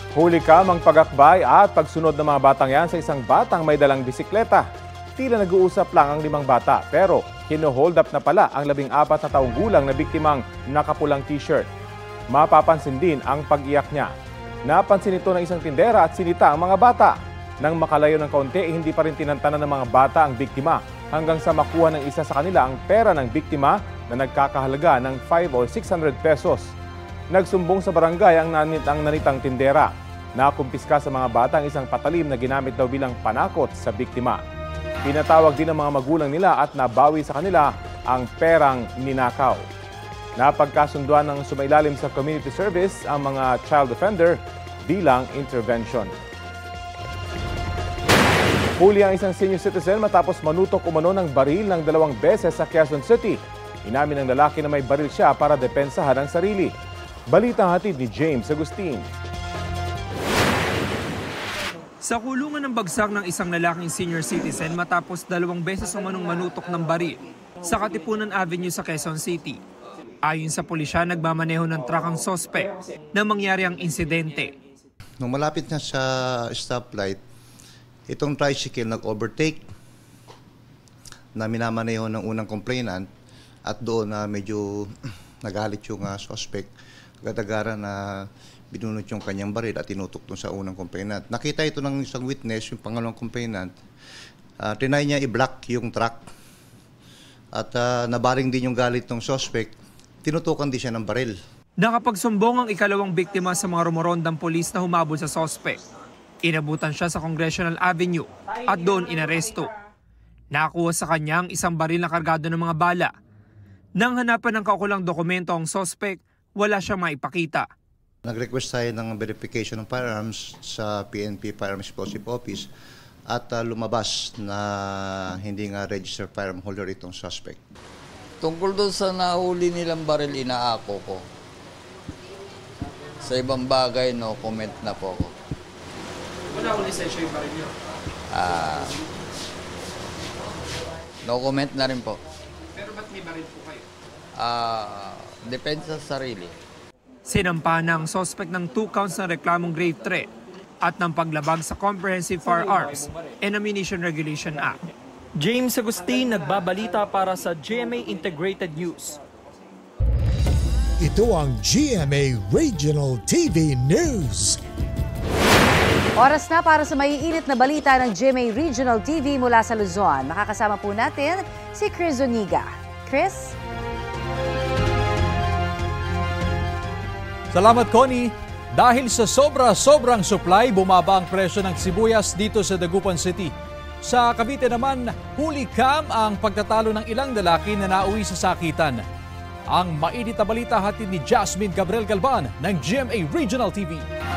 Huli ka mang pagakbay at pagsunod ng mga batang yan sa isang batang may dalang bisikleta. Tila nag-uusap lang ang 5 bata pero hino-hold up na pala ang 14 na taong gulang na biktimang nakapulang t-shirt. Mapapansin din ang pag-iyak niya. Napansin ito ng isang tindera at sinita ang mga bata. Nang makalayo ng kaunti, hindi pa rin tinantanan ng mga bata ang biktima hanggang sa makuha ng isa sa kanila ang pera ng biktima na nagkakahalaga ng 5 o 600 pesos. Nagsumbong sa barangay ang nanitang tindera. Nakumpiska sa mga bata ang isang patalim na ginamit daw bilang panakot sa biktima. Pinatawag din ng mga magulang nila at nabawi sa kanila ang perang ninakaw. Napagkasunduan ng sumailalim sa community service ang mga child offender bilang intervention. Huli ang isang senior citizen matapos manutok umano ng baril ng 2 beses sa Quezon City. Inamin ng lalaki na may baril siya para depensahan ang sarili. Balita hatid ni James Agustin. Sa kulungan ng bagsak ng isang lalaking senior citizen matapos 2 beses umanong manutok ng baril sa Katipunan Avenue sa Quezon City. Ayon sa pulisya, nagmamaneho ng truck ang sospek na mangyari ang insidente. Nung malapit na sa stoplight, itong tricycle nag-overtake na minamaneho ng unang complainant at doon na medyo nagalit yung suspect. Agad-agaran na binunot yung kanyang baril at tinutok doon sa unang complainant. Nakita ito ng isang witness, yung pangalawang complainant. Trinay niya i-block yung truck at nabaring din yung galit ng suspect. Tinutukan din siya ng baril. Nakapagsumbong ang ikalawang biktima sa mga rumorondang polis na humabol sa suspect. Inabutan siya sa Congressional Avenue at doon inaresto. Nakakuha sa kanya ang isang baril na kargado ng mga bala. Nang hanapan ng kaukulang dokumento ang suspect, wala siyang maipakita. Nag-request tayo ng verification ng firearms sa PNP Firearms Explosive Office at lumabas na hindi nga registered firearm holder itong suspect. Tungkol doon sa nahuli nilang baril, inaako ko. Sa ibang bagay, no comment na po ako. Wala akong lisensya yung baril niyo? No comment na rin po. Pero ba't may baril po kayo? Depensa sa sarili. Sinampa ng suspect ng 2 counts ng reklamong grave threat at ng paglabag sa Comprehensive Firearms and Ammunition Regulation Act. James Agustin, nagbabalita para sa GMA Integrated News. Ito ang GMA Regional TV News. Oras na para sa maiinit na balita ng GMA Regional TV mula sa Luzon. Makakasama po natin si Chris Zuniga. Chris? Salamat, Connie. Dahil sa sobrang supply, bumaba ang presyo ng sibuyas dito sa Dagupan City. Sa Cavite naman, huli kam ang pagtatalo ng ilang lalaki na nauwi sa sakitan. Ang mainit na balita hatid ni Jasmine Gabriel Galban ng GMA Regional TV.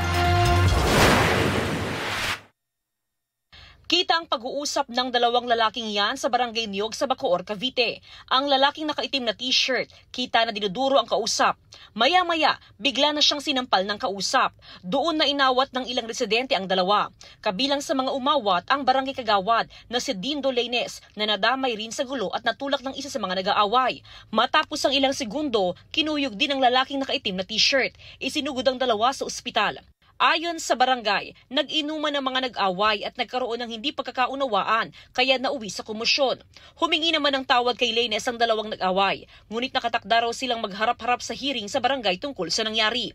Kita ang pag-uusap ng 2 lalaking yan sa Barangay Niyog sa Bacoor, Cavite. Ang lalaking nakaitim na t-shirt, kita na dinuduro ang kausap. Maya-maya, bigla na siyang sinampal ng kausap. Doon na inawat ng ilang residente ang dalawa. Kabilang sa mga umawat ang Barangay Kagawad na si Dindo Laines na nadamay rin sa gulo at natulak ng isa sa mga nag-aaway. Matapos ang ilang segundo, kinuyog din ang lalaking nakaitim na t-shirt. Isinugod ang dalawa sa ospital. Ayon sa barangay, nag-inuman ng mga nag-away at nagkaroon ng hindi pagkakaunawaan kaya nauwi sa komosyon. Humingi naman ng tawad kay Laines ang dalawang nag-away, ngunit nakatakda raw silang magharap-harap sa hearing sa barangay tungkol sa nangyari.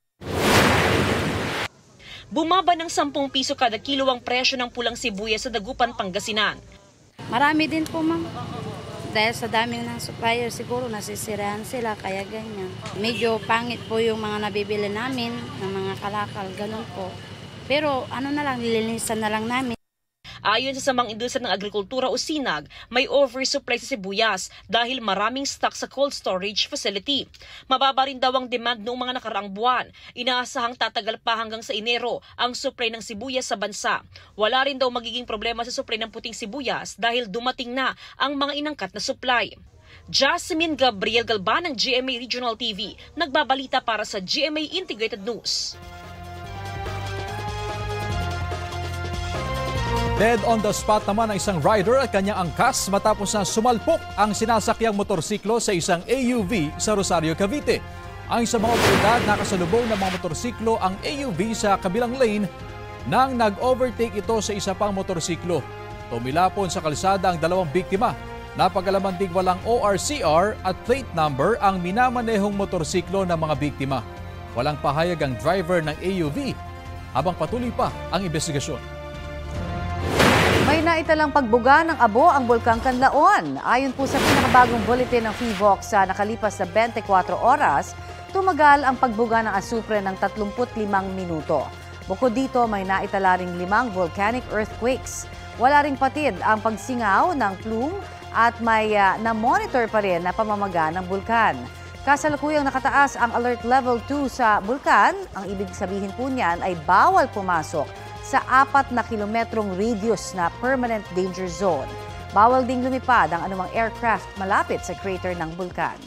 Bumaba ng 10 piso kada kilo ang presyo ng pulang sibuyas sa Dagupan, Pangasinan. Marami din po, ma'am. Dahil sa dami ng supplier, siguro nasisiraan sila, kaya ganyan. Medyo pangit po yung mga nabibili namin, ng mga kalakal, ganun po. Pero ano na lang, nililinisan na lang namin. Ayon sa Samang Industriya ng Agrikultura o SINAG, may oversupply sa sibuyas dahil maraming stock sa cold storage facility. Mababa rin daw ang demand noong mga nakaraang buwan. Inaasahang tatagal pa hanggang sa Enero ang supply ng sibuyas sa bansa. Wala rin daw magiging problema sa supply ng puting sibuyas dahil dumating na ang mga inangkat na supply. Jasmine Gabriel Galban ng GMA Regional TV, nagbabalita para sa GMA Integrated News. Dead on the spot naman ang isang rider at kanyang angkas matapos na sumalpok ang sinasakyang motorsiklo sa isang AUV sa Rosario, Cavite. Ang isang mga otoridad nakasalubong ng mga motorsiklo ang AUV sa kabilang lane nang nag-overtake ito sa isa pang motorsiklo. Tumilapon sa kalsada ang dalawang biktima. Napagalaman ding walang ORCR at plate number ang minamanehong motorsiklo ng mga biktima. Walang pahayag ang driver ng AUV habang patuloy pa ang investigasyon. May naitalang pagbuga ng abo ang Bulkang Canlaon. Ayon po sa pinakabagong bulletin ng PHIVOLCS sa nakalipas na 24 oras, tumagal ang pagbuga ng asupre ng 35 minuto. Bukod dito, may naitala ring 5 volcanic earthquakes. Wala ring patid ang pagsingaw ng plume at may na-monitor pa rin na pamamaga ng bulkan. Kasalukuyang nakataas ang alert level 2 sa bulkan. Ang ibig sabihin po niyan ay bawal pumasok sa 4 na kilometrong radius na permanent danger zone. Bawal ding lumipad ang anumang aircraft malapit sa crater ng bulkan.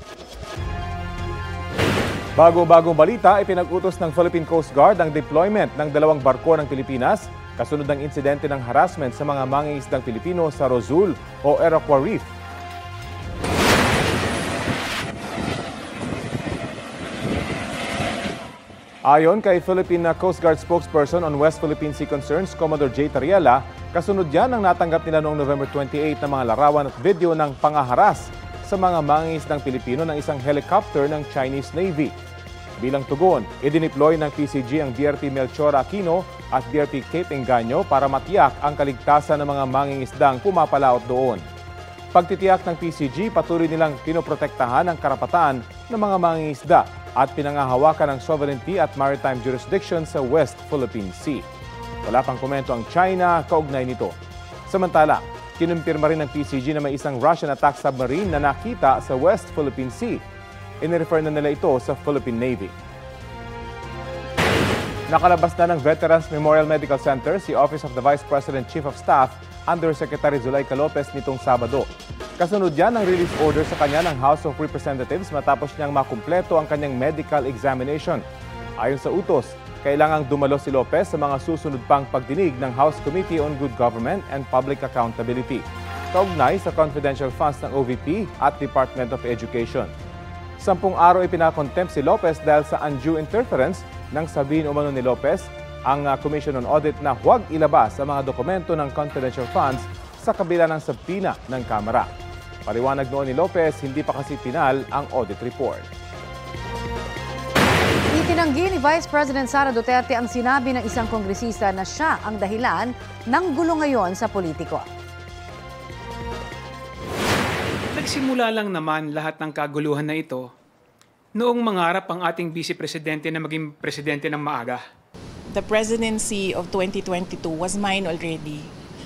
Bago-bagong balita, ipinag-utos ng Philippine Coast Guard ang deployment ng 2 barko ng Pilipinas kasunod ng insidente ng harassment sa mga mangingisdang Pilipino sa Rozul o Eraqua Reef. Ayon kay Philippine Coast Guard spokesperson on West Philippine Sea Concerns, Commodore J. Tariela, kasunod yan ang natanggap nila noong November 28 na mga larawan at video ng pangaharas sa mga mangingisdang Pilipino ng isang helicopter ng Chinese Navy. Bilang tugon, idineploy ng PCG ang BRP Melchor Aquino at BRP Cape Engaño para matiyak ang kaligtasan ng mga mangingisdang pumapalaot doon. Pagtitiyak ng PCG, patuloy nilang pinoprotektahan ang karapatan ng mga mangingisda at pinangahawakan ng sovereignty at maritime jurisdiction sa West Philippine Sea. Wala pang komento ang China kaugnay nito. Samantala, kinumpirma rin ng PCG na may isang Russian attack submarine na nakita sa West Philippine Sea. Inirefer na nila ito sa Philippine Navy. Nakalabas na ng Veterans Memorial Medical Center si Office of the Vice President Chief of Staff Undersecretary Zuleika Lopez nitong Sabado. Kasunod yan ang release order sa kanya ng House of Representatives matapos niyang makumpleto ang kanyang medical examination. Ayon sa utos, kailangang dumalo si Lopez sa mga susunod pang pagdinig ng House Committee on Good Government and Public Accountability. Kaugnay sa confidential funds ng OVP at Department of Education. 10 araw ipinakontempt si Lopez dahil sa undue interference nang sabihin umano ni Lopez ang Commission on Audit na huwag ilabas ang mga dokumento ng confidential funds sa kabila ng subpoena ng Kamara. Paliwanag noon ni Lopez, hindi pa kasi pinal ang audit report. Itinanggi ni Vice President Sara Duterte ang sinabi ng isang kongresista na siya ang dahilan ng gulo ngayon sa politiko. Nagsimula lang naman lahat ng kaguluhan na ito noong mangarap ang ating Vice Presidente na maging presidente ng maaga. The presidency of 2022 was mine already.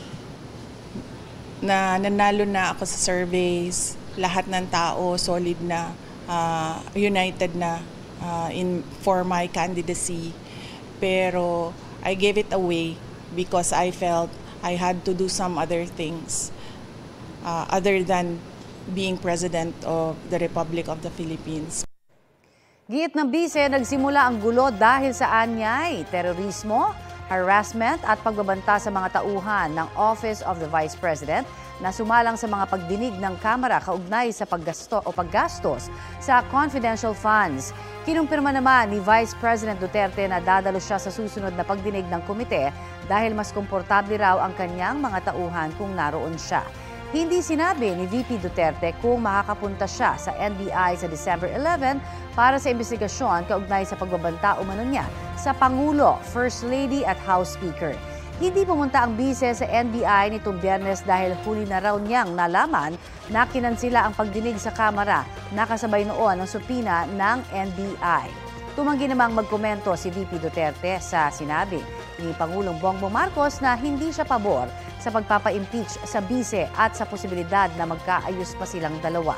Nanalo na ako sa surveys, lahat ng tao solid na, united na for my candidacy. Pero I gave it away because I felt I had to do some other things other than being President of the Republic of the Philippines. Giit ng bise, nagsimula ang gulo dahil sa anyay, terorismo, harassment at pagbabanta sa mga tauhan ng Office of the Vice President na sumalang sa mga pagdinig ng Kamara kaugnay sa paggastos sa confidential funds. Kinumpirma naman ni Vice President Duterte na dadalo siya sa susunod na pagdinig ng komite dahil mas komportable raw ang kanyang mga tauhan kung naroon siya. Hindi sinabi ni VP Duterte kung makakapunta siya sa NBI sa December 11 para sa investigasyon kaugnay sa pagbabanta umano niya sa Pangulo, First Lady at House Speaker. Hindi pumunta ang bise sa NBI nitong Biyernes dahil huli na raw niyang nalaman na kinansila ang pagdinig sa Kamara na kasabay noon ng supina ng NBI. Tumanggi namang magkomento si VP Duterte sa sinabi ni Pangulong Bongbong Marcos na hindi siya pabor sa pagpapa-impeach sa bise at sa posibilidad na magkaayos pa silang dalawa.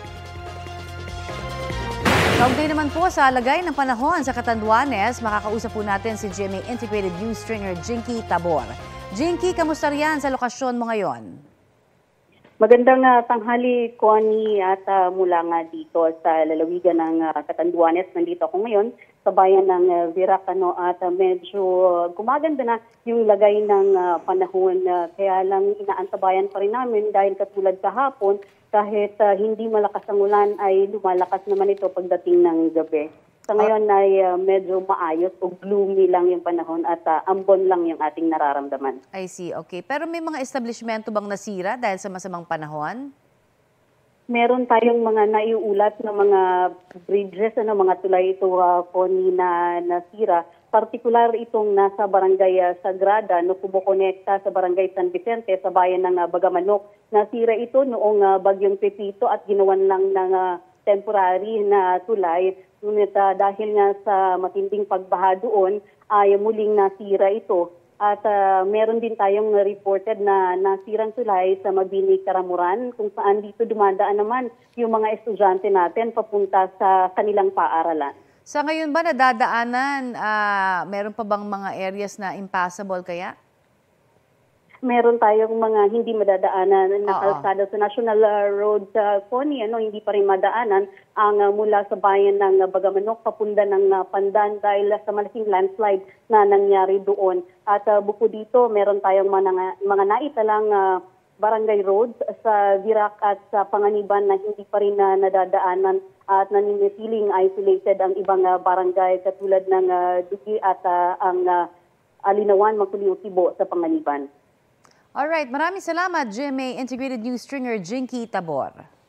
Kaugnay naman po sa lagay ng panahon sa Catanduanes, makakausap po natin si GMA Integrated News Stringer Jinky Tabor. Jinky, kamusta riyan sa lokasyon mo ngayon? Magandang tanghali, Connie, at mula nga dito sa lalawigan ng Catanduanes. Nandito ako ngayon sa bayan ng Virac, at medyo gumaganda na yung lagay ng panahon. Kaya lang inaantabayan pa rin namin dahil katulad kahapon, kahit hindi malakas ang ulan ay lumalakas naman ito pagdating ng gabi. Sa ngayon ay medyo maayos o gloomy lang yung panahon at ambon lang yung ating nararamdaman. I see, okay. Pero may mga establishmento bang nasira dahil sa masamang panahon? Meron tayong mga naiulat na mga bridges, mga tulay ito na nasira. Partikular itong nasa barangay Sagrada na kumukonekta sa barangay San Vicente sa bayan ng Bagamanok. Nasira ito noong bagyong Pepito at ginawan lang ng temporary na tulay. Ngunit dahil nga sa matinding pagbaha doon ay muling nasira ito. At meron din tayong reported na nasirang tulay sa Mabini, Karamuran kung saan dito dumadaan naman yung mga estudyante natin papunta sa kanilang paaralan. Sa ngayon ba nadadaanan, meron pa bang mga areas na impassable kaya? Meron tayong mga hindi madadaanan na kalsada sa National Road Connie, hindi pa rin madaanan ang mula sa bayan ng Bagamanok papunta ng Pandan dahil sa malaking landslide na nangyari doon. At bukod dito, meron tayong mga naitalang barangay roads sa Virac at sa Panganiban na hindi pa rin nadadaanan at naniniling isolated ang ibang barangay katulad ng Dugi at ang Alinawan, Makuliw, Tibo sa Panganiban. Alright, maraming salamat, GMA Integrated News Stringer Jinky Tabor.